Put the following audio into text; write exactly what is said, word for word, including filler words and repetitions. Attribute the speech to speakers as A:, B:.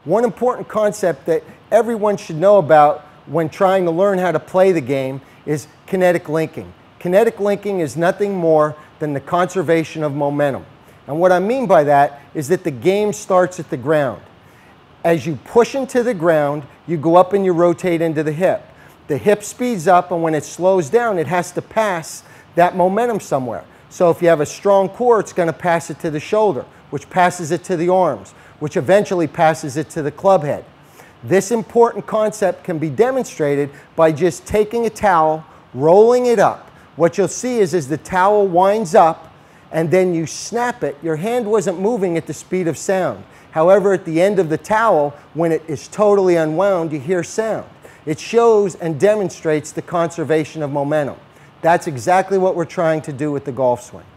A: One important concept that everyone should know about when trying to learn how to play the game is kinetic linking. Kinetic linking is nothing more than the conservation of momentum. And what I mean by that is that the game starts at the ground. As you push into the ground, you go up and you rotate into the hip. The hip speeds up, and when it slows down, it has to pass that momentum somewhere. So if you have a strong core, it's going to pass it to the shoulder, which passes it to the arms, which eventually passes it to the club head. This important concept can be demonstrated by just taking a towel, rolling it up. What you'll see is as the towel winds up and then you snap it, your hand wasn't moving at the speed of sound. However, at the end of the towel, when it is totally unwound, you hear sound. It shows and demonstrates the conservation of momentum. That's exactly what we're trying to do with the golf swing.